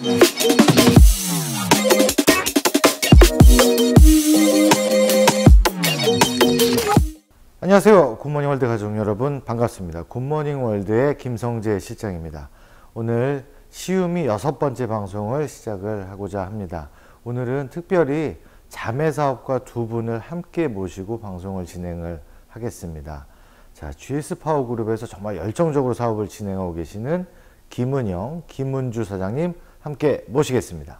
안녕하세요. 굿모닝 월드 가족 여러분 반갑습니다. 굿모닝 월드의 김성재 실장입니다. 오늘 시우미 6번째 방송을 시작을 하고자 합니다. 오늘은 특별히 자매사업가 두 분을 함께 모시고 방송을 진행을 하겠습니다. 자, GS파워그룹에서 정말 열정적으로 사업을 진행하고 계시는 김은영, 김은주 사장님 함께 모시겠습니다.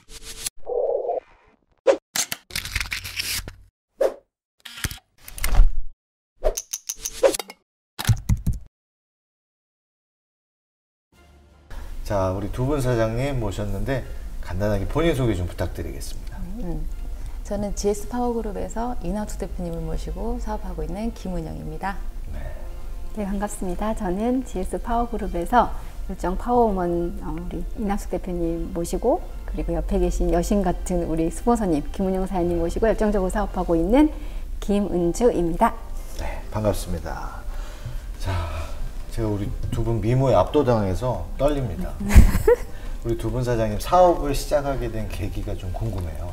자, 우리 두 분 사장님 모셨는데 간단하게 본인 소개 좀 부탁드리겠습니다. 저는 GS파워그룹에서 이낙수 대표님을 모시고 사업하고 있는 김은영입니다. 네, 반갑습니다. 저는 GS파워그룹에서 열정 파워우먼 우리 이낙수 대표님 모시고, 그리고 옆에 계신 여신 같은 우리 스폰서님 김은영 사장님 모시고 열정적으로 사업하고 있는 김은주입니다. 네, 반갑습니다. 자, 제가 우리 두 분 미모에 압도당해서 떨립니다. 우리 두 분 사장님 사업을 시작하게 된 계기가 좀 궁금해요.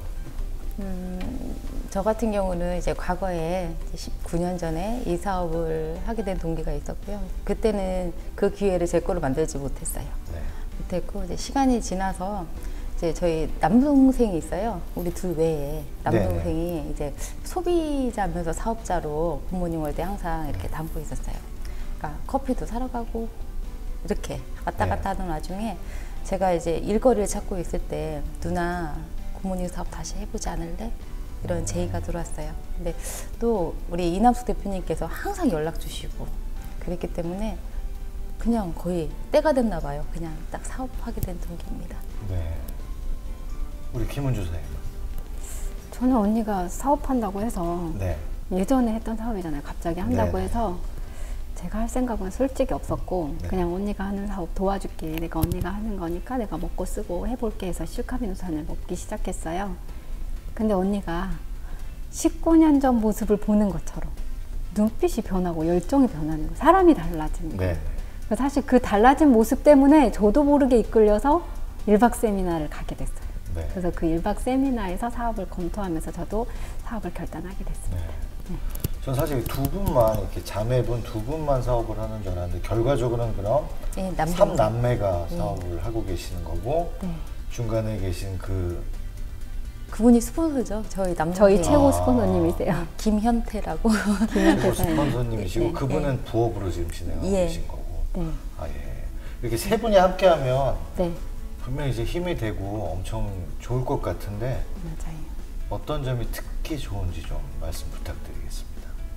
저 같은 경우는 이제 과거에 19년 전에 이 사업을 하게 된 동기가 있었고요. 그때는 그 기회를 제 거로 만들지 못했어요. 네. 못했고 이제 시간이 지나서 이제 저희 남동생이 있어요. 우리 둘 외에 남동생이 네네. 이제 소비자면서 사업자로 굿모닝 월드에 항상 이렇게 담고 있었어요. 그러니까 커피도 사러 가고 이렇게 왔다 갔다 하던 와중에 제가 이제 일거리를 찾고 있을 때 누나 굿모닝 사업 다시 해보지 않을래? 이런 제의가 들어왔어요. 근데 또 우리 이낙수 대표님께서 항상 연락 주시고 그랬기 때문에 그냥 거의 때가 됐나 봐요. 그냥 딱 사업하게 된 동기입니다. 네. 우리 김은주 사장님. 저는 언니가 사업한다고 해서 네. 예전에 했던 사업이잖아요. 갑자기 한다고 네. 해서 제가 할 생각은 솔직히 없었고, 네. 그냥 언니가 하는 사업 도와줄게, 내가 언니가 하는 거니까 내가 먹고 쓰고 해볼게 해서 실카미노산을 먹기 시작했어요. 근데 언니가 19년 전 모습을 보는 것처럼 눈빛이 변하고 열정이 변하는 거, 사람이 달라지는 거예요. 네. 사실 그 달라진 모습 때문에 저도 모르게 이끌려서 1박 세미나를 가게 됐어요. 네. 그래서 그 1박 세미나에서 사업을 검토하면서 저도 사업을 결단하게 됐습니다. 네. 전 사실 두 분만, 이렇게 자매분 두 분만 사업을 하는 줄 알았는데 결과적으로는 그럼 네, 3남매가 사업을 하고 계시는 거고, 네. 중간에 계신 그분이 스폰서죠. 저희 남동생. 저희 최고 스폰서님이세요. 김현태라고. 최고 스폰서님이시고 네. 그분은 부업으로 지금 진행하고 예. 계신 거고. 네. 아, 예. 이렇게 세 분이 함께 하면 네, 분명히 이제 힘이 되고 엄청 좋을 것 같은데 맞아요. 어떤 점이 특히 좋은지 좀 말씀 부탁드리겠습니다.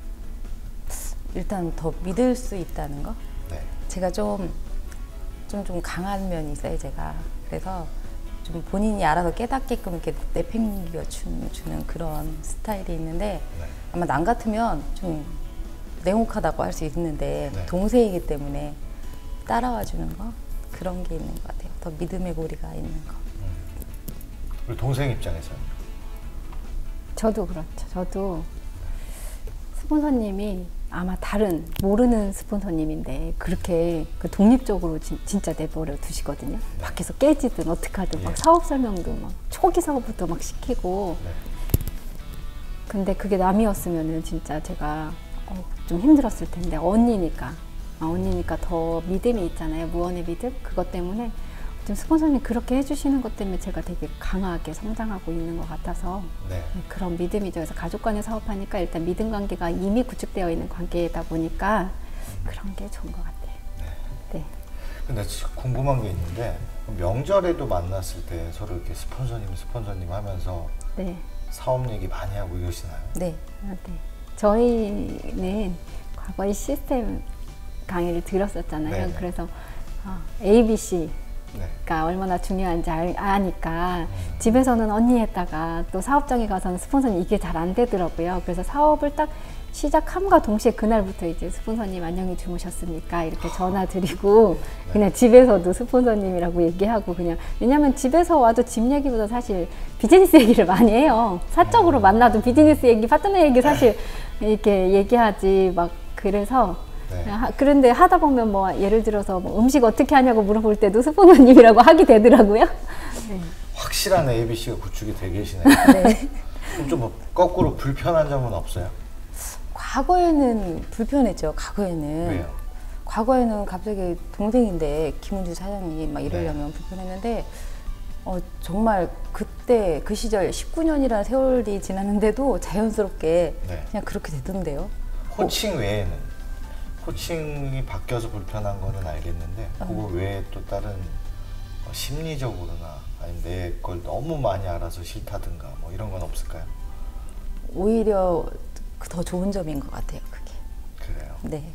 일단 더 믿을 수 있다는 거. 네. 제가 좀 강한 면이 있어요, 제가. 그래서 좀 본인이 알아서 깨닫게끔 이렇게 내팽겨 주는 그런 스타일이 있는데, 네. 아마 남 같으면 좀 냉혹하다고 할 수 있는데, 네. 동생이기 때문에 따라와 주는 거, 그런 게 있는 것 같아요. 더 믿음의 고리가 있는 거. 우리 동생 입장에서는 저도 그렇죠. 저도 스폰서님이 아마 다른 모르는 스폰서님인데 그렇게 그 독립적으로 진짜 내버려 두시거든요. 밖에서 깨지든 어떻게 하든 막 사업 설명도 막 초기 사업부터 막 시키고. 네. 근데 그게 남이었으면은 진짜 제가 좀 힘들었을 텐데 언니니까 더 믿음이 있잖아요. 무언의 믿음. 그것 때문에 좀 스폰서님 그렇게 해주시는 것 때문에 제가 되게 강하게 성장하고 있는 것 같아서 네. 그런 믿음이죠. 그래서 가족 간에 사업하니까 일단 믿음 관계가 이미 구축되어 있는 관계이다 보니까 그런 게 좋은 것 같아요. 네. 근데 궁금한 게 있는데 명절에도 만났을 때 서로 이렇게 스폰서님 하면서 네. 사업 얘기 많이 하고 이러시나요? 네. 네. 저희는 과거에 시스템 강의를 들었었잖아요. 네네. 그래서 ABC 네. 가 얼마나 중요한지 아니까 집에서는 언니 했다가 또 사업장에 가서는 스폰서님 이게 잘 안 되더라고요. 그래서 사업을 딱 시작함과 동시에 그날부터 이제 스폰서님 안녕히 주무셨습니까? 이렇게 전화 드리고 네. 그냥 집에서도 스폰서님이라고 얘기하고 그냥 왜냐면 집에서 와도 집 얘기보다 사실 비즈니스 얘기를 많이 해요. 사적으로 만나도 비즈니스 얘기, 파트너 얘기 사실 이렇게 얘기하지 막 그래서 네. 그런데 하다 보면 뭐 예를 들어서 뭐 음식 어떻게 하냐고 물어볼 때도 스폰서님이라고 하게 되더라고요. 네. 확실한 ABC가 구축이 돼 계시네요. 네. 그럼 좀 거꾸로 불편한 점은 없어요? 과거에는 불편했죠. 과거에는. 왜요? 과거에는 갑자기 동생인데 김은주 사장이 막 이러려면 네. 불편했는데 정말 그때 그 시절 19년이라는 세월이 지났는데도 자연스럽게 네. 그냥 그렇게 되던데요. 호칭 외에는 호칭이 바뀌어서 불편한 거는 알겠는데 그거 외에 또 다른 심리적으로나 아니면 내 걸 너무 많이 알아서 싫다든가 뭐 이런 건 없을까요? 오히려 더 좋은 점인 것 같아요. 그게. 그래요. 네.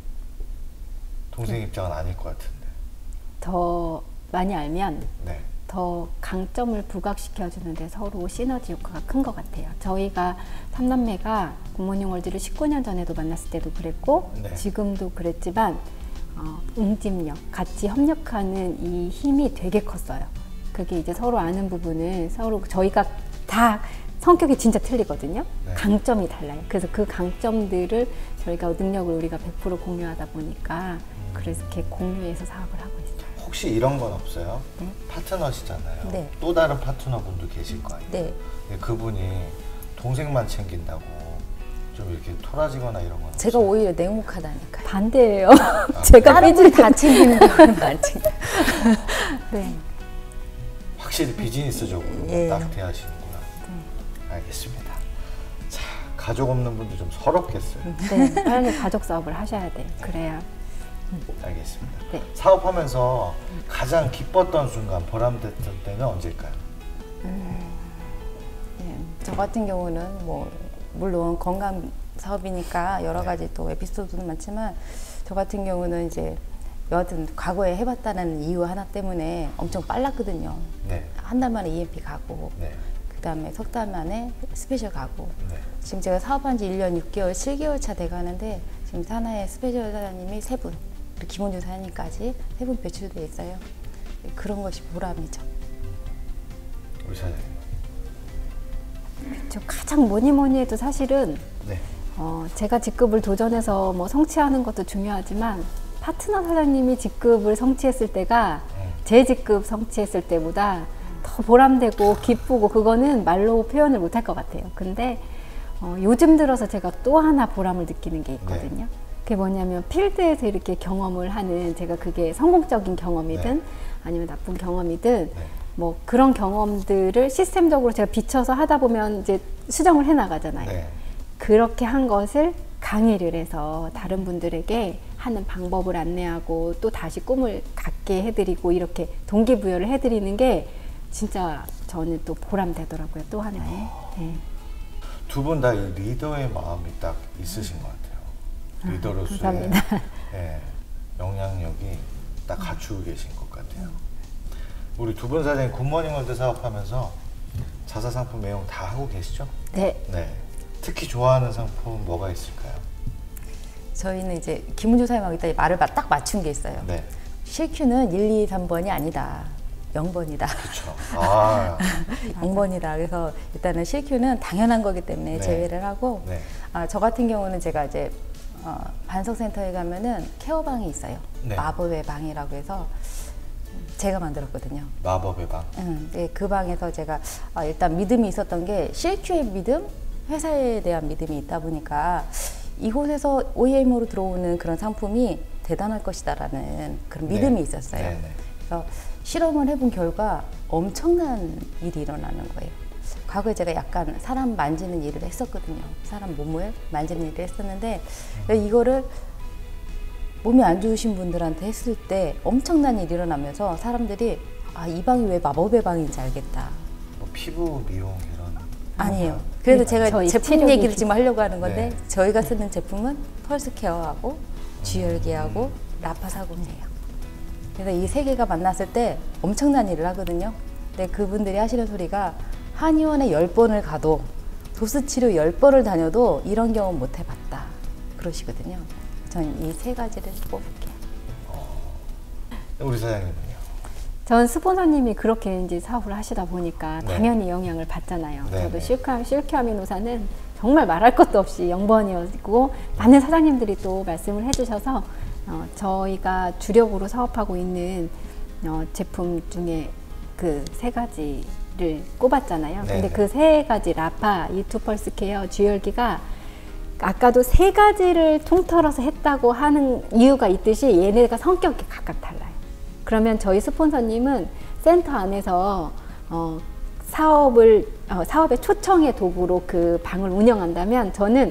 동생 입장은 아닐 것 같은데. 더 많이 알면 네. 더 강점을 부각시켜 주는데 서로 시너지 효과가 큰 것 같아요. 저희가 삼남매가 굿모닝 월드를 19년 전에도 만났을 때도 그랬고 네. 지금도 그랬지만 응집력, 같이 협력하는 이 힘이 되게 컸어요. 그게 이제 서로 아는 부분은 서로 저희가 다 성격이 진짜 틀리거든요. 네. 강점이 달라요. 그래서 그 강점들을 저희가 능력을 우리가 100% 공유하다 보니까 그래서 이렇게 공유해서 사업을 하고 있어요. 혹시 이런 건 없어요? 네. 파트너시잖아요. 네. 또 다른 파트너분도 계실 거 아니에요? 네. 근데 그분이 동생만 챙긴다고 좀 이렇게 토라지거나 이런 건 제가 없어요? 오히려 냉혹하다니까요. 반대예요. 제가 다른 분이 다 챙기는 거는 안 챙겨. 네. 확실히 비즈니스적으로 예. 낙태하시는구나. 알겠습니다. 자, 가족 없는 분도 좀 서럽겠어요. 네, 빨리 가족 사업을 하셔야 돼요. 그래야. 알겠습니다. 네. 사업하면서 가장 기뻤던 순간, 보람됐던 때는 언제일까요? 저 같은 경우는 뭐 물론 건강 사업이니까 여러 가지 또 에피소드는 많지만 저 같은 경우는 이제 여하튼 과거에 해봤다는 이유 하나 때문에 엄청 빨랐거든요. 네. 한 달 만에 EMP 가고 네. 그 다음에 석 달 만에 스페셜 가고 네. 지금 제가 사업한 지 1년 6개월, 7개월 차 돼가는데 지금 산하의 스페셜 사장님이 3분 그리고 김원주 사장님까지 3분 배출돼 있어요. 그런 것이 보람이죠. 우리 사장님. 저 가장 뭐니 해도 사실은 네. 제가 직급을 도전해서 뭐 성취하는 것도 중요하지만 파트너 사장님이 직급을 성취했을 때가 제 직급 성취했을 때보다 더 보람되고 기쁘고 그거는 말로 표현을 못할 것 같아요. 근데 요즘 들어서 제가 또 하나 보람을 느끼는 게 있거든요. 그게 뭐냐면 필드에서 이렇게 경험을 하는 제가 그게 성공적인 경험이든 아니면 나쁜 경험이든 뭐 그런 경험들을 시스템적으로 제가 비춰서 하다 보면 이제 수정을 해 나가잖아요. 네. 그렇게 한 것을 강의를 해서 다른 분들에게 하는 방법을 안내하고 또 다시 꿈을 갖게 해드리고 이렇게 동기부여를 해드리는 게 진짜 저는 또 보람되더라고요. 또 하나의. 네. 두 분 다 이 리더의 마음이 딱 있으신 것 같아요. 리더로서의 감사합니다. 예, 영향력이 딱 갖추고 계신 것 같아요. 우리 두 분 사장님 굿모닝 월드 사업하면서 자사 상품 매용 다 하고 계시죠? 네. 네. 특히 좋아하는 상품 뭐가 있을까요? 저희는 이제 김은주 사장님하고 이따 말을 딱 맞춘 게 있어요. 네. 실큐는 1, 2, 3번이 아니다. 0번이다. 그렇죠. 아, 0번이다. 그래서 일단은 실큐는 당연한 거기 때문에 네. 제외를 하고 네. 저 같은 경우는 제가 이제 반석센터에 가면은 케어방이 있어요. 네. 마법의 방이라고 해서 제가 만들었거든요. 마법의 방. 네, 그 방에서 제가 일단 믿음이 있었던 게 실큐의 믿음, 회사에 대한 믿음이 있다 보니까 이곳에서 OEM으로 들어오는 그런 상품이 대단할 것이다라는 그런 믿음이 있었어요. 네네. 그래서 실험을 해본 결과 엄청난 일이 일어나는 거예요. 과거에 제가 약간 사람 만지는 일을 했었거든요. 사람 몸을 만지는 일을 했었는데 이거를 몸이 안 좋으신 분들한테 했을 때 엄청난 일이 일어나면서 사람들이 이 방이 왜 마법의 방인지 알겠다. 뭐 피부 미용 이런. 아니에요. 그래서 제가 저희 제품 체력이 얘기를 지금 하려고 하는 건데 네. 저희가 쓰는 제품은 펄스 케어하고 쥐열기하고 라파사공이에요. 그래서 이 세 개가 만났을 때 엄청난 일을 하거든요. 근데 그분들이 하시는 소리가 한의원에 10번을 가도 도수 치료 10번을 다녀도 이런 경험 못 해봤다 그러시거든요. 전 이 세 가지를 뽑을게요. 우리 사장님은요? 전 스폰서님이 그렇게 이제 사업을 하시다 보니까 네. 당연히 영향을 받잖아요. 네, 저도 네. 실크아미노사는 정말 말할 것도 없이 0번이었고 많은 사장님들이 또 말씀을 해주셔서 저희가 주력으로 사업하고 있는 제품 중에 그 세 가지를 꼽았잖아요. 근데 네네. 그 세 가지 라파, E2 펄스 케어, 주열기가 아까도 세 가지를 통틀어서 했다고 하는 이유가 있듯이 얘네가 성격이 각각 달라요. 그러면 저희 스폰서님은 센터 안에서 사업의 초청의 도구로 그 방을 운영한다면 저는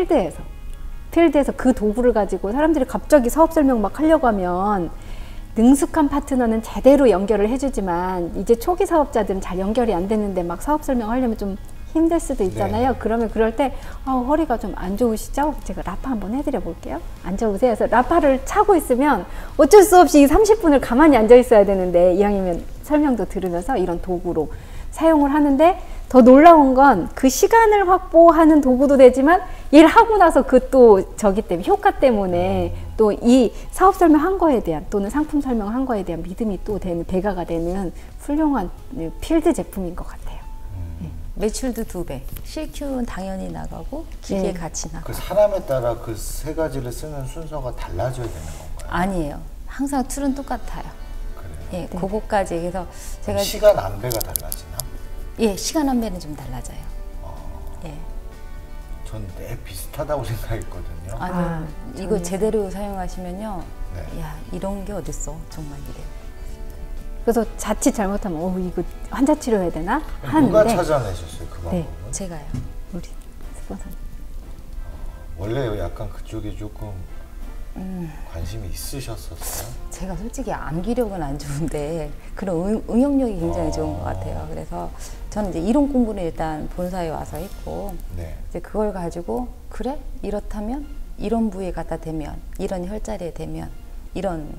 필드에서 그 도구를 가지고 사람들이 갑자기 사업 설명 막 하려고 하면 능숙한 파트너는 제대로 연결을 해주지만 이제 초기 사업자들은 잘 연결이 안 되는데 막 사업 설명하려면 좀 힘들 수도 있잖아요. 네. 그러면 그럴 때 허리가 좀 안 좋으시죠? 제가 라파 한번 해드려 볼게요. 앉아보세요. 그래서 라파를 차고 있으면 어쩔 수 없이 30분을 가만히 앉아 있어야 되는데 이왕이면 설명도 들으면서 이런 도구로 사용을 하는데 더 놀라운 건 그 시간을 확보하는 도구도 되지만 일 하고 나서 그 또 저기 때문에 효과 때문에 또 이 사업 설명한 거에 대한 또는 상품 설명한 거에 대한 믿음이 또 되는 배가가 되는 훌륭한 필드 제품인 것 같아요. 매출도 2배. CQ는 당연히 나가고 기계 네. 같이 나가. 그 사람에 따라 그 세 가지를 쓰는 순서가 달라져야 되는 건가요? 아니에요. 항상 툴은 똑같아요. 그래요? 예, 그거까지 해서 제가 시간 안배가 달라지나? 예, 시간 안배는 좀 달라져요. 예. 전 비슷하다고 생각했거든요. 아니요. 이거 저는- 제대로 사용하시면요. 네. 야, 이런 게 어딨어. 정말 이래요. 그래서 자칫 잘못하면 이거 환자 치료해야 되나? 누가 하는데 찾아내셨어요, 그 방법은? 네. 제가요. 우리 스폰서님. 원래 약간 그쪽에 조금 관심이 있으셨었어요? 제가 솔직히 암기력은 안 좋은데 그런 응용력이 굉장히 좋은 것 같아요. 그래서 저는 이제 이론 공부는 일단 본사에 와서 했고 네. 이제 그걸 가지고 그래? 이렇다면 이런 부위에 갖다 대면 이런 혈자리에 대면 이런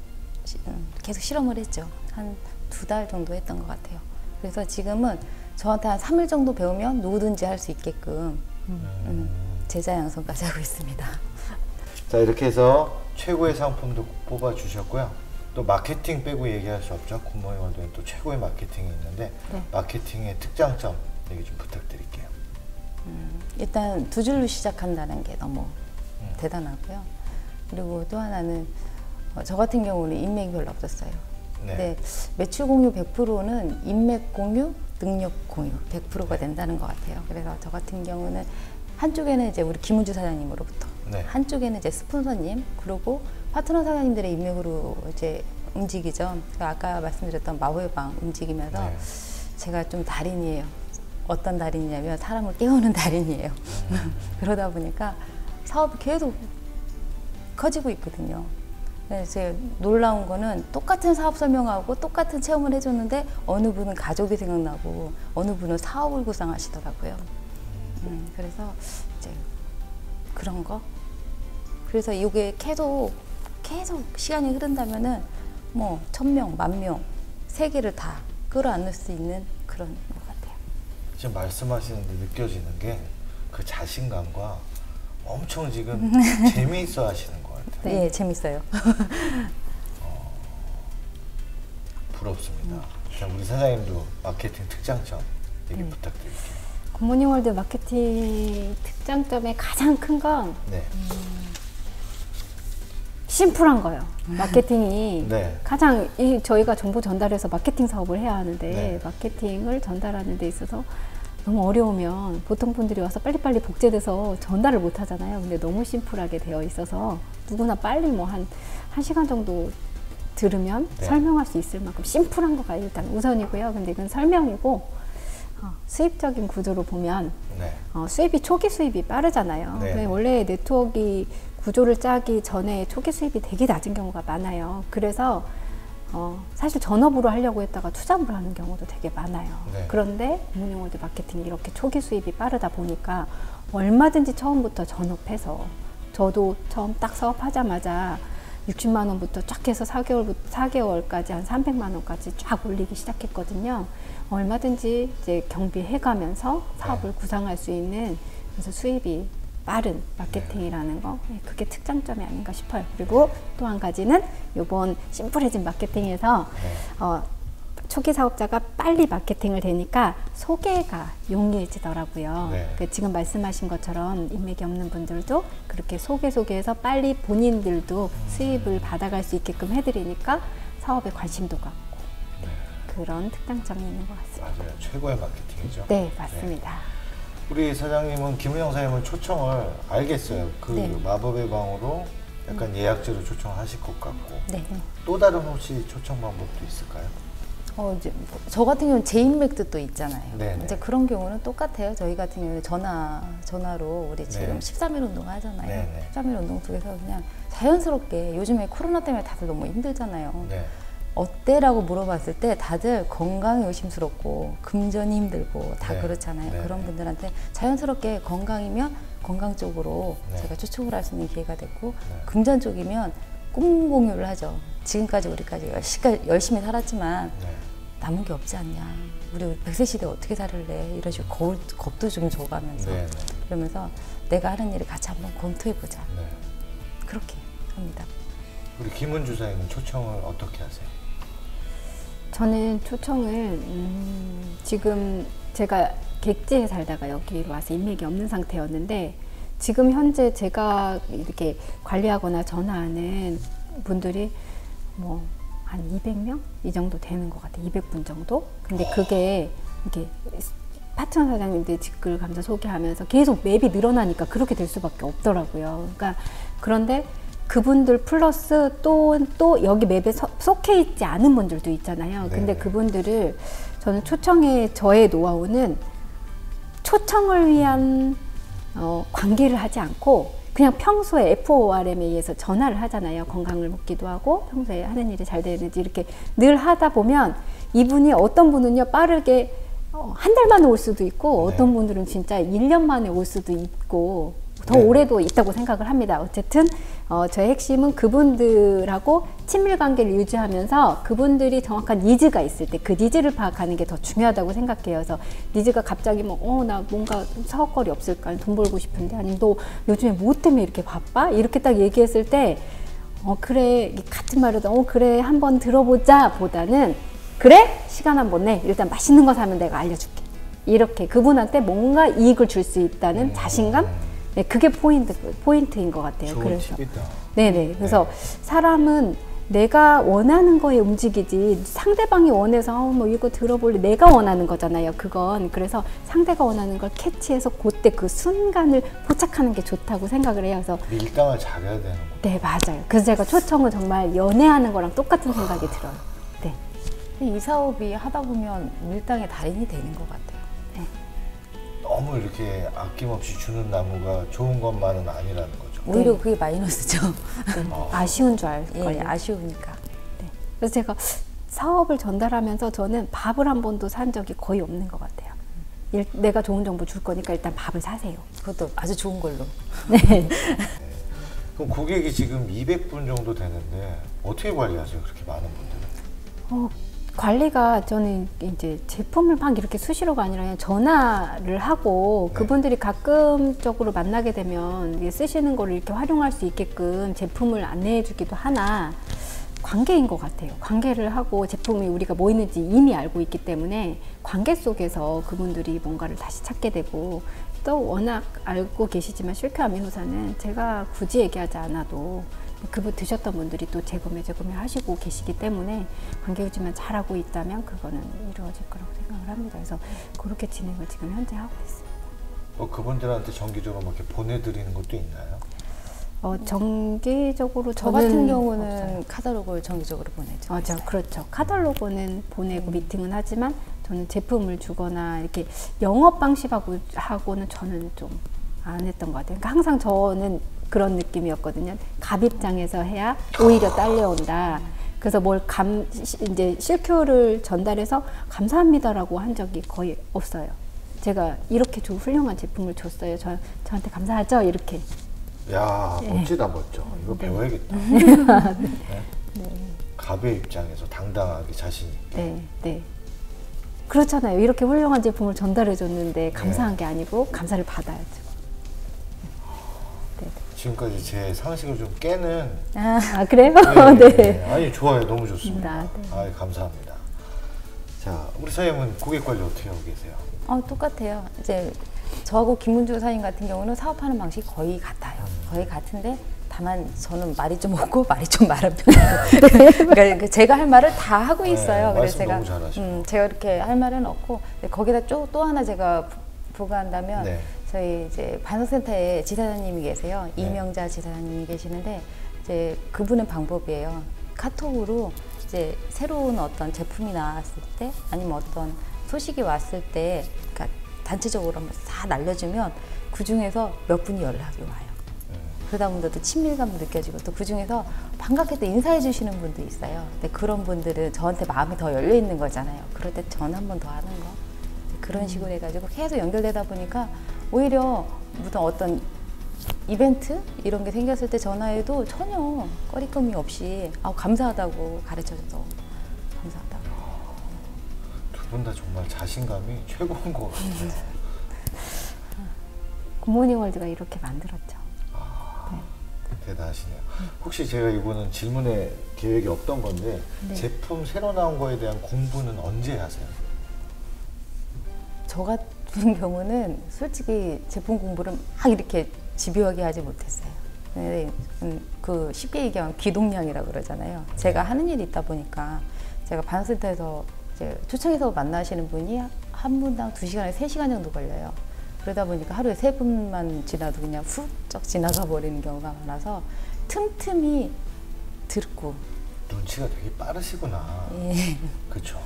계속 실험을 했죠. 한 2달 정도 했던 것 같아요. 그래서 지금은 저한테 한 3일 정도 배우면 누구든지 할 수 있게끔 제자 양성까지 하고 있습니다. 자, 이렇게 해서 최고의 상품도 뽑아주셨고요. 또 마케팅 빼고 얘기할 수 없죠. 굿모닝 월드엔 또 최고의 마케팅이 있는데 네. 마케팅의 특장점 얘기 좀 부탁드릴게요. 일단 2줄로 시작한다는 게 너무 대단하고요. 그리고 또 하나는 저 같은 경우는 인맥이 별로 없었어요. 네. 근데 매출 공유 100%는 인맥 공유, 능력 공유 100%가 된다는 것 같아요. 그래서 저 같은 경우는 한쪽에는 이제 우리 김은주 사장님으로부터, 네. 한쪽에는 이제 스폰서님, 그리고 파트너 사장님들의 인맥으로 이제 움직이죠. 그러니까 아까 말씀드렸던 마호의 방 움직이면서 네. 제가 좀 달인이에요. 어떤 달인이냐면 사람을 깨우는 달인이에요. 그러다 보니까 사업이 계속 커지고 있거든요. 그래서 제가 놀라운 거는 똑같은 사업 설명하고 똑같은 체험을 해줬는데 어느 분은 가족이 생각나고 어느 분은 사업을 구상하시더라고요. 그래서 이제 그런 거. 그래서 이게 계속 시간이 흐른다면은 뭐 1000명, 10,000명, 세계를 다 끌어안을 수 있는 그런 것 같아요. 지금 말씀하시는데 느껴지는 게 그 자신감과 엄청 지금 재미있어 하시는 것 같아요. 네. 예, 재밌어요. 부럽습니다. 자, 우리 사장님도 마케팅 특장점 얘기 부탁드릴게요. 굿모닝 월드 마케팅 특장점의 가장 큰 건 네. 심플한 거예요. 마케팅이 네. 가장 저희가 정보 전달해서 마케팅 사업을 해야 하는데 네. 마케팅을 전달하는 데 있어서 너무 어려우면 보통 분들이 와서 빨리빨리 복제돼서 전달을 못 하잖아요. 근데 너무 심플하게 되어 있어서 누구나 빨리 뭐 한 시간 정도 들으면 네. 설명할 수 있을 만큼 심플한 거가 일단 우선이고요. 근데 이건 설명이고 수입적인 구조로 보면 네. 수입이 초기 수입이 빠르잖아요. 네. 근데 원래 네트워크 구조를 짜기 전에 초기 수입이 되게 낮은 경우가 많아요. 그래서 사실 전업으로 하려고 했다가 투잡을 하는 경우도 되게 많아요. 네. 그런데 굿모닝 월드 마케팅이 이렇게 초기 수입이 빠르다 보니까 얼마든지 처음부터 전업해서 저도 처음 딱 사업하자마자 60만 원부터 쫙 해서 4개월까지 한 300만 원까지 쫙 올리기 시작했거든요. 얼마든지 이제 경비해가면서 사업을 구상할 수 있는 그래서 수입이 빠른 마케팅이라는 거 그게 특장점이 아닌가 싶어요. 그리고 또 한 가지는 이번 심플해진 마케팅에서 초기 사업자가 빨리 마케팅을 되니까 소개가 용이해지더라고요. 네. 지금 말씀하신 것처럼 인맥이 없는 분들도 그렇게 소개해서 빨리 본인들도 수입을 받아갈 수 있게끔 해드리니까 사업에 관심도 갖고 그런 특장점이 있는 것 같습니다. 맞아요. 최고의 마케팅이죠. 네, 맞습니다. 우리 사장님은 김은영 사장님은 초청을 알겠어요. 그 네. 마법의 방으로 약간 예약제로 초청하실 것 같고. 네. 또 다른 혹시 초청 방법도 있을까요? 이제 저 같은 경우는 제인맥도 또 있잖아요. 네네. 이제 그런 경우는 똑같아요. 저희 같은 경우는 전화로 우리 지금 네. 13일 운동 하잖아요. 네네. 13일 운동 속에서 그냥 자연스럽게 요즘에 코로나 때문에 다들 너무 힘들잖아요. 네. 어때라고 물어봤을 때 다들 건강이 의심스럽고 금전이 힘들고 다 네. 그렇잖아요. 네. 그런 분들한테 자연스럽게 건강이면 건강 쪽으로 네. 제가 초청을 할 수 있는 기회가 됐고 네. 금전 쪽이면 꿈 공유를 하죠. 지금까지 우리까지 열심히 살았지만 네. 남은 게 없지 않냐. 우리 100세 시대 어떻게 살을래? 이런 식으로 겁도 좀 줘가면서 네. 그러면서 내가 하는 일을 같이 한번 검토해보자. 네. 그렇게 합니다. 우리 김은 주사님은 초청을 어떻게 하세요? 저는 초청을 지금 제가 객지에 살다가 여기로 와서 인맥이 없는 상태였는데 지금 현재 제가 이렇게 관리하거나 전화하는 분들이 뭐 한 200명 이 정도 되는 것 같아요. 200분 정도. 근데 그게 이렇게 파트너 사장님들 직글 감사 소개하면서 계속 맵이 늘어나니까 그렇게 될 수밖에 없더라고요. 그러니까 그런데 그분들 플러스 또 여기 맵에 속해 있지 않은 분들도 있잖아요. 근데 네. 그분들을 저는 저의 노하우는 초청을 위한 관계를 하지 않고 그냥 평소에 FORM에 의해서 전화를 하잖아요. 건강을 묻기도 하고 평소에 하는 일이 잘 되는지 이렇게 늘 하다 보면 이분이 어떤 분은요 빠르게 한 달 만에 올 수도 있고 네. 어떤 분들은 진짜 1년 만에 올 수도 있고 더 네. 오래도 있다고 생각을 합니다. 어쨌든 저의 핵심은 그분들하고 친밀 관계를 유지하면서 그분들이 정확한 니즈가 있을 때 그 니즈를 파악하는 게 더 중요하다고 생각해요. 그래서 니즈가 갑자기 나 뭔가 사업거리 없을까? 돈 벌고 싶은데 아니면 너 요즘에 뭐 때문에 이렇게 바빠? 이렇게 딱 얘기했을 때 그래 같은 말로도 그래 한번 들어보자 보다는 그래? 시간 한번 내. 일단 맛있는 거 사면 내가 알려줄게. 이렇게 그분한테 뭔가 이익을 줄 수 있다는 자신감? 네, 그게 포인트인 것 같아요. 좋은 그래서 팁이다. 네네. 그래서 사람은 내가 원하는 거에 움직이지 상대방이 원해서 뭐 이거 들어볼래 내가 원하는 거잖아요. 그건 그래서 상대가 원하는 걸 캐치해서 그때 그 순간을 포착하는 게 좋다고 생각을 해요. 그래서 밀당을 잘해야 되는 거. 네 맞아요. 그래서 제가 초청은 정말 연애하는 거랑 똑같은 생각이 들어요. 네. 이 사업이 하다 보면 밀당의 달인이 되는 것 같아요. 너무 이렇게 아낌없이 주는 나무가 좋은 것만은 아니라는 거죠. 오히려 그게 마이너스죠. 아쉬운 줄 알걸요. 예, 아쉬우니까. 네. 그래서 제가 사업을 전달하면서 저는 밥을 한 번도 산 적이 거의 없는 것 같아요. 내가 좋은 정보 줄 거니까 일단 밥을 사세요. 그것도 아주 좋은 걸로. 네. 그럼 고객이 지금 200분 정도 되는데 어떻게 관리하세요? 그렇게 많은 분들은? 관리가 저는 이제 제품을 막 이렇게 수시로가 아니라 그냥 전화를 하고 네. 그분들이 가끔적으로 만나게 되면 이게 쓰시는 거를 이렇게 활용할 수 있게끔 제품을 안내해 주기도 하나 관계인 것 같아요. 관계를 하고 제품이 우리가 뭐 있는지 이미 알고 있기 때문에 관계 속에서 그분들이 뭔가를 다시 찾게 되고 또 워낙 알고 계시지만 실크 아미노산은 제가 굳이 얘기하지 않아도 그분 드셨던 분들이 또 재구매 하시고 계시기 때문에 관계 유지만 잘하고 있다면 그거는 이루어질 거라고 생각을 합니다. 그래서 그렇게 진행을 지금 현재 하고 있습니다. 그분들한테 정기적으로 뭐 이렇게 보내드리는 것도 있나요? 정기적으로 저 같은 저는 경우는 없어요. 카탈로그를 정기적으로 보내죠. 그렇죠. 카탈로그는 보내고 미팅은 하지만 저는 제품을 주거나 이렇게 영업 방식하고는 저는 좀 안 했던 것 같아요. 그러니까 항상 저는 그런 느낌이었거든요. 갑 입장에서 해야 오히려 딸려온다. 그래서 이제 실큐를 전달해서 감사합니다라고 한 적이 거의 없어요. 제가 이렇게 훌륭한 제품을 줬어요. 저한테 감사하죠? 이렇게. 야, 멋지다, 멋져. 이거 네. 배워야겠다. 네? 갑의 입장에서 당당하게 자신 있게. 네. 그렇잖아요. 이렇게 훌륭한 제품을 전달해 줬는데 감사한 게 아니고 감사를 받아야죠. 지금까지 제 상식을 좀 깨는. 그래요? 네. 아니, 좋아요. 너무 좋습니다. 네. 감사합니다. 자, 우리 사장님은 고객 관리 어떻게 하고 계세요? 똑같아요. 이제 저하고 김문주 사장님 같은 경우는 사업하는 방식이 거의 같아요. 거의 같은데 다만 저는 말이 좀 없고 말이 좀 마른 편이에요. 그러니까 제가 할 말을 다 하고 있어요. 네, 그래서 제가 이렇게 할 말은 없고 거기다 또 하나 제가 부과한다면 네. 저희 이제 반성센터에 지사장님이 계세요. 네. 이명자 지사장님이 계시는데 이제 그분의 방법이에요. 카톡으로 이제 새로운 어떤 제품이 나왔을 때 아니면 어떤 소식이 왔을 때 그러니까 단체적으로 한번 다 날려주면 그 중에서 몇 분이 연락이 와요. 그러다 보면 또 친밀감도 느껴지고 또 그 중에서 반갑게 또 인사해 주시는 분도 있어요. 근데 그런 분들은 저한테 마음이 더 열려 있는 거잖아요. 그럴 때 전화 한 번 더 하는 거. 그런 식으로 해가지고 계속 연결되다 보니까 오히려 무슨 어떤 이벤트 이런 게 생겼을 때 전화해도 전혀 꺼리낌이 없이 감사하다고 가르쳐줘서 감사하다고. 두 분 다 정말 자신감이 최고인 것 같아요. 굿모닝 월드가 이렇게 만들었죠. 대단하시네요. 혹시 제가 이거는 질문에 계획이 없던 건데 네. 제품 새로 나온 거에 대한 공부는 언제 하세요? 저 같은 경우는 솔직히 제품 공부를 막 이렇게 집요하게 하지 못했어요. 근데 그 쉽게 얘기하면 기동량이라고 그러잖아요. 제가 하는 일이 있다 보니까 제가 반센터에서 이제 초청해서 만나시는 분이 한 분당 2시간에서 3시간 정도 걸려요. 그러다 보니까 하루에 3분만 지나도 그냥 훅쩍 지나가 버리는 경우가 많아서 틈틈이 듣고. 눈치가 되게 빠르시구나. 예. 그렇죠.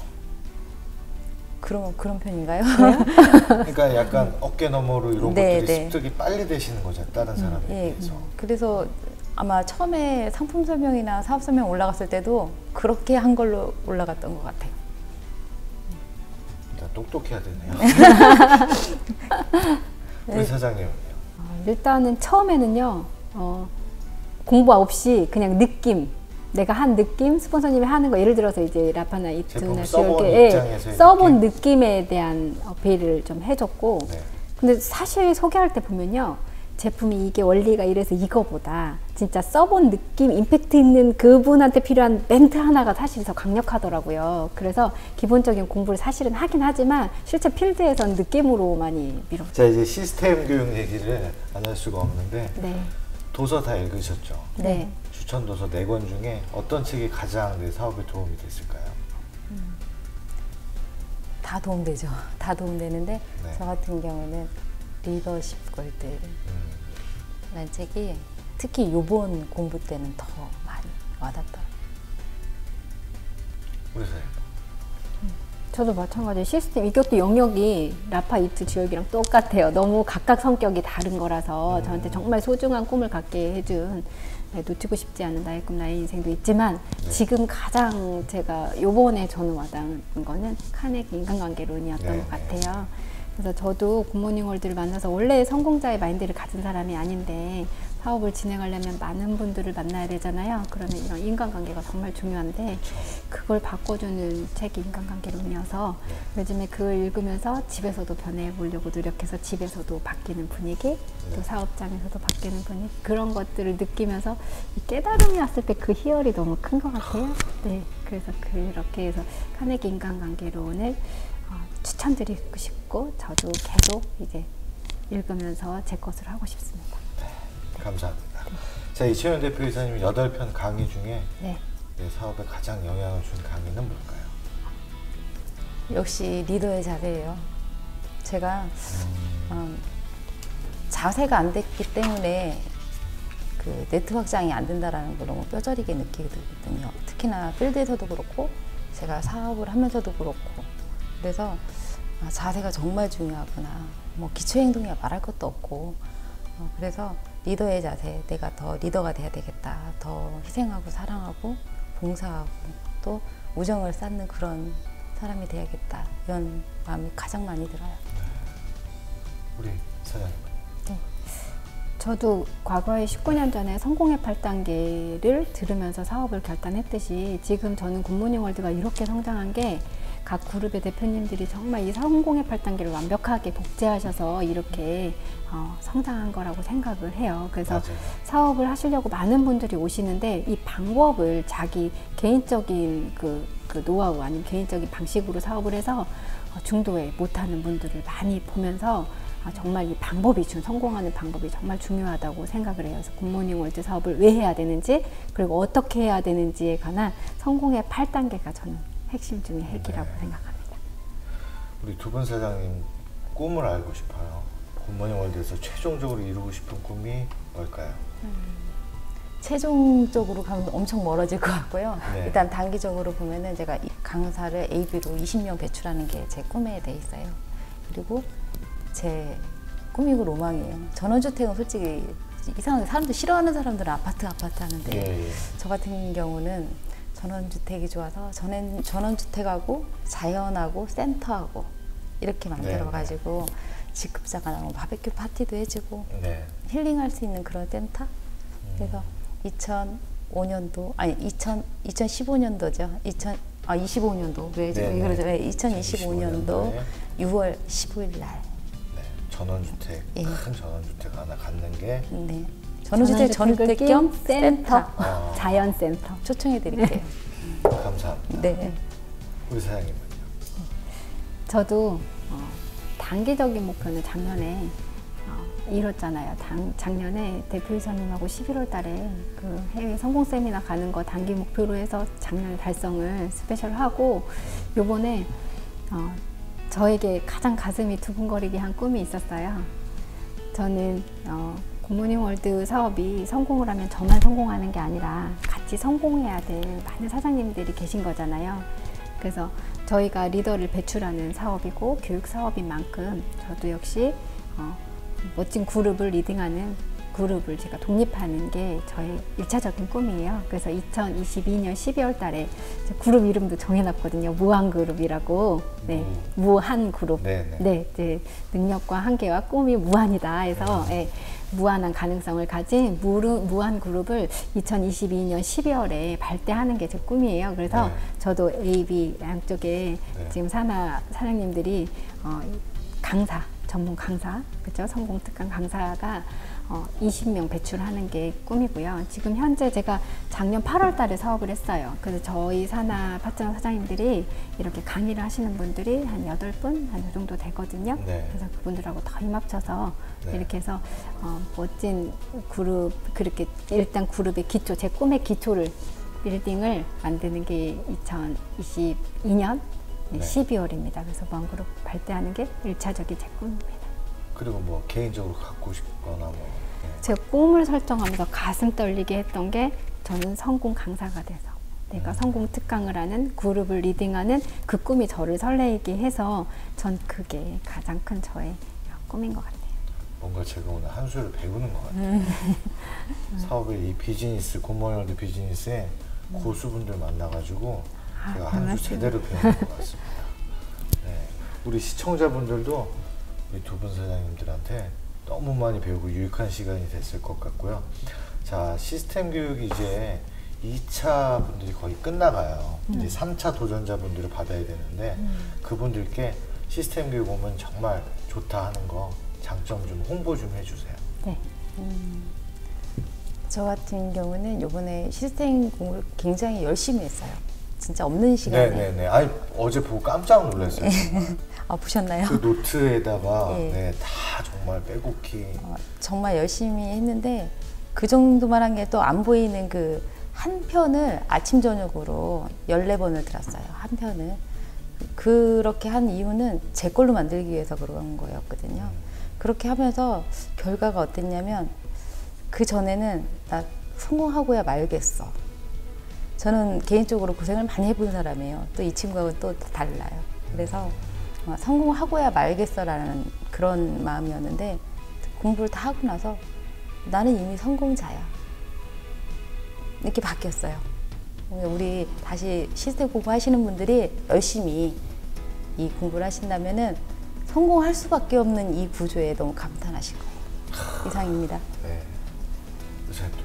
그런 편인가요? 그러니까 약간 어깨 너머로 이런 네, 것들이 네. 습득이 빨리 되시는 거죠. 다른 사람에 예. 비해서. 그래서 아마 처음에 상품 설명이나 사업 설명 올라갔을 때도 그렇게 한 걸로 올라갔던 것 같아요. 일단 똑똑해야 되네요. 우리 사장님은요? 일단은 처음에는요, 공부 없이 그냥 느낌, 내가 한 느낌, 스폰서님이 하는 거, 예를 들어서 이제 라파나 이투나 입장에서의 써본 느낌에 대한 어필을 좀 해줬고, 네. 근데 사실 소개할 때 보면요, 제품이 이게 원리가 이래서 이거보다 진짜 써본 느낌, 임팩트 있는 그분한테 필요한 멘트 하나가 사실 더 강력하더라고요. 그래서 기본적인 공부를 사실은 하긴 하지만 실제 필드에서는 느낌으로 많이 밀었죠. 자, 이제 시스템 교육 얘기를 안 할 수가 없는데 네. 도서 다 읽으셨죠? 네. 추천 도서 4권 중에 어떤 책이 가장 내 사업에 도움이 됐을까요? 다 도움되죠. 다 도움되는데 네. 저 같은 경우는 리더십 골드 라는 책이 특히 요번 공부 때는 더 많이 와닿더라고요. 우리 사장님. 저도 마찬가지예요. 시스템, 이것도 영역이 라파 이트 지역이랑 똑같아요. 너무 각각 성격이 다른 거라서 저한테 정말 소중한 꿈을 갖게 해준, 놓치고 싶지 않은 나의 꿈, 나의 인생도 있지만 지금 가장 제가 요번에 저는 와닿은 거는 카네기 인간관계론이었던 것 같아요. 그래서 저도 굿모닝 월드를 만나서 원래 성공자의 마인드를 가진 사람이 아닌데 사업을 진행하려면 많은 분들을 만나야 되잖아요. 그러면 이런 인간관계가 정말 중요한데 그걸 바꿔주는 책이 인간관계론이어서 요즘에 그걸 읽으면서 집에서도 변해보려고 노력해서 집에서도 바뀌는 분위기, 또 사업장에서도 바뀌는 분위기, 그런 것들을 느끼면서 이 깨달음이 왔을 때 그 희열이 너무 큰 것 같아요. 네, 그래서 그렇게 해서 카네기 인간관계론을 추천드리고 싶고 저도 계속 이제 읽으면서 제 것을 하고 싶습니다. 감사합니다. 자, 이채연 대표이사님 8편 강의 중에 네. 내 사업에 가장 영향을 준 강의는 뭘까요? 역시 리더의 자세예요. 제가 자세가 안 됐기 때문에 그 네트 확장이 안 된다라는 걸 너무 뼈저리게 느끼거든요. 특히나 필드에서도 그렇고 제가 사업을 하면서도 그렇고 그래서 자세가 정말 중요하구나. 뭐 기초행동이야 말할 것도 없고 그래서 리더의 자세, 내가 더 리더가 돼야 되겠다. 더 희생하고 사랑하고 봉사하고 또 우정을 쌓는 그런 사람이 돼야겠다. 이런 마음이 가장 많이 들어요. 우리 사장님은? 저도 과거에 19년 전에 성공의 8단계를 들으면서 사업을 결단했듯이 지금 저는 굿모닝 월드가 이렇게 성장한 게 각 그룹의 대표님들이 정말 이 성공의 8단계를 완벽하게 복제하셔서 이렇게 성장한 거라고 생각을 해요. 그래서 맞아요. 사업을 하시려고 많은 분들이 오시는데 이 방법을 자기 개인적인 그 그 노하우 아니면 개인적인 방식으로 사업을 해서 중도에 못하는 분들을 많이 보면서 정말 이 방법이 성공하는 방법이 정말 중요하다고 생각을 해요. 그래서 굿모닝 월드 사업을 왜 해야 되는지 그리고 어떻게 해야 되는지에 관한 성공의 8단계가 저는 핵심 중의 핵이라고 생각합니다. 우리 두 분 사장님 꿈을 알고 싶어요. 굿모닝 월드에서 최종적으로 이루고 싶은 꿈이 뭘까요? 최종적으로 가면 엄청 멀어질 것 같고요. 네. 일단 단기적으로 보면은 제가 이 강사를 AB로 20명 배출하는 게 제 꿈에 돼 있어요. 그리고 제 꿈이고 로망이에요. 전원주택은 솔직히 이상하게 사람들 싫어하는 사람들은 아파트 하는데 예. 저 같은 경우는 전원주택이 좋아서 전원주택하고 자연하고 센터하고 이렇게 만들어가지고 직급자가 나오고 바베큐 파티도 해주고 네. 힐링할 수 있는 그런 센터. 그래서 2005년도 아니 2015년도죠. 25년도 왜 그러죠? 2025년도 6월 15일 날. 네. 전원주택 예. 큰 전원주택 하나 갖는 게 네. 전원주택 겸 센터. 자연센터 초청해 드릴게요. 감사합니다. 네. 우리 사장님은요? 저도 단기적인 목표는 작년에 이뤘잖아요. 작년에 대표이사님하고 11월 달에 그 해외 성공 세미나 가는 거 단기 목표로 해서 작년에 달성을 스페셜 하고 요번에 저에게 가장 가슴이 두근거리게 한 꿈이 있었어요. 저는 굿모닝 월드 사업이 성공을 하면 저만 성공하는 게 아니라 같이 성공해야 될 많은 사장님들이 계신 거잖아요. 그래서 저희가 리더를 배출하는 사업이고 교육 사업인 만큼 저도 역시 멋진 그룹을 리딩하는 그룹을 제가 독립하는 게 저의 1차적인 꿈이에요. 그래서 2022년 12월 달에 그룹 이름도 정해놨거든요. 무한그룹이라고. 네, 무한그룹. 네, 이제 능력과 한계와 꿈이 무한이다 해서 무한한 가능성을 가진 무한그룹을 2022년 12월에 발대하는 게 제 꿈이에요. 그래서 저도 AB 양쪽에 지금 사장님들이 강사, 전문 강사, 그죠? 성공 특강 강사가 20명 배출하는 게 꿈이고요. 지금 현재 제가 작년 8월 달에 사업을 했어요. 그래서 저희 산하 파트너 사장님들이 이렇게 강의를 하시는 분들이 한 8분, 한 이 정도 되거든요. 그래서 그분들하고 더 힘합쳐서 이렇게 해서 멋진 그룹, 그렇게 일단 그룹의 기초, 제 꿈의 기초를 빌딩을 만드는 게 2022년 12월입니다. 그래서 무한그룹 발대하는 게 1차적인 제 꿈입니다. 그리고 뭐 개인적으로 갖고 싶거나 뭐 제 꿈을 설정하면서 가슴 떨리게 했던 게 저는 성공 강사가 돼서 내가 성공 특강을 하는 그룹을 리딩하는 그 꿈이 저를 설레게 해서 전 그게 가장 큰 저의 꿈인 것 같아요. 뭔가 제가 오늘 한 수를 배우는 것 같아요. 사업의 이 비즈니스, 굿모닝 월드 비즈니스에 고수분들 만나가지고 제가 한 수 제대로 배우는 것 같습니다. 네. 우리 시청자분들도 이 두 분 사장님들한테 너무 많이 배우고 유익한 시간이 됐을 것 같고요. 자, 시스템 교육이 이제 2차 분들이 거의 끝나가요. 이제 3차 도전자분들을 받아야 되는데 그분들께 시스템 교육 오면 정말 좋다 하는 거 장점 좀 홍보 좀 해주세요. 네. 저 같은 경우는 이번에 시스템 공부를 굉장히 열심히 했어요. 진짜 없는 시간에. 네네네. 아니 어제 보고 깜짝 놀랐어요. 아, 보셨나요? 그 노트에다가 네. 다 정말 빼곡히 정말 열심히 했는데 그 정도만 한 게 또 안 보이는 그 한 편을 아침 저녁으로 14번을 들었어요. 한 편을. 그렇게 한 이유는 제 걸로 만들기 위해서 그런 거였거든요. 그렇게 하면서 결과가 어땠냐면 그 전에는 나 성공하고야 말겠어. 저는 개인적으로 고생을 많이 해본 사람이에요. 또 이 친구하고는 또 달라요. 그래서 성공하고야 말겠어라는 그런 마음이었는데 공부를 다 하고 나서 나는 이미 성공자야. 이렇게 바뀌었어요. 우리 다시 시스템 공부하시는 분들이 열심히 이 공부를 하신다면은 성공할 수밖에 없는 이 구조에 너무 감탄하실 거예요. 이상입니다. 네. 의사님도.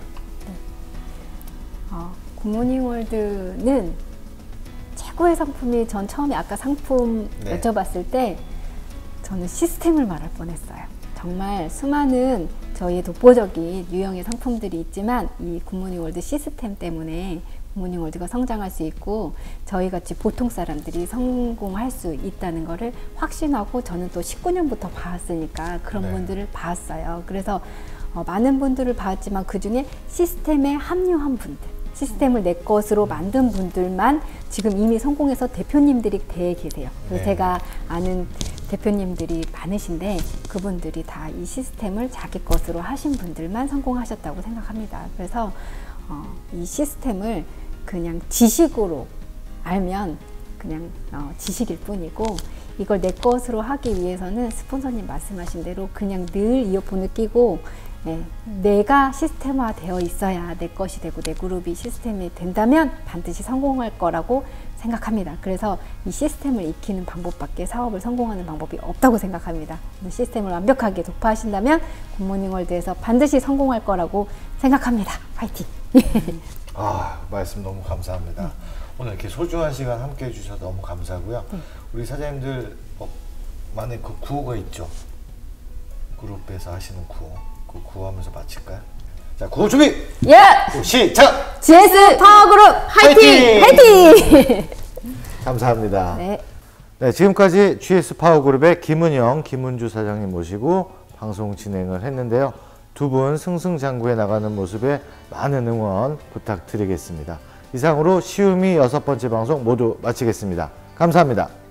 굿모닝 월드는 최고의 상품이 전 처음에 아까 상품 여쭤봤을 때 저는 시스템을 말할 뻔했어요. 정말 수많은 저희의 독보적인 유형의 상품들이 있지만 이 굿모닝 월드 시스템 때문에 굿모닝월드가 성장할 수 있고 저희 같이 보통 사람들이 성공할 수 있다는 거를 확신하고 저는 또 19년부터 봐왔으니까 그런 네. 분들을 봤어요. 그래서 많은 분들을 봤지만 그 중에 시스템에 합류한 분들, 시스템을 내 것으로 만든 분들만 지금 이미 성공해서 대표님들이 돼 계세요. 그래서 네. 제가 아는 대표님들이 많으신데 그분들이 다 이 시스템을 자기 것으로 하신 분들만 성공하셨다고 생각합니다. 그래서 이 시스템을 그냥 지식으로 알면 그냥 지식일 뿐이고 이걸 내 것으로 하기 위해서는 스폰서님 말씀하신 대로 그냥 늘 이어폰을 끼고 내가 시스템화 되어 있어야 내 것이 되고 내 그룹이 시스템이 된다면 반드시 성공할 거라고 생각합니다. 그래서 이 시스템을 익히는 방법밖에 사업을 성공하는 방법이 없다고 생각합니다. 시스템을 완벽하게 도파하신다면 굿모닝월드에서 반드시 성공할 거라고 생각합니다. 화이팅! 말씀 너무 감사합니다. 오늘 이렇게 소중한 시간 함께 해주셔서 너무 감사하고요. 우리 사장님들 만에 그 구호가 있죠. 그룹에서 하시는 구호. 그 구호 하면서 마칠까요? 자, 구호 준비! 예! 시작! GS 파워그룹 화이팅! 화이팅! 감사합니다. 네. 네, 지금까지 GS 파워그룹의 김은영, 김은주 사장님 모시고 방송 진행을 했는데요. 두 분 승승장구해 나가는 모습에 많은 응원 부탁드리겠습니다. 이상으로 시우미 6번째 방송 모두 마치겠습니다. 감사합니다.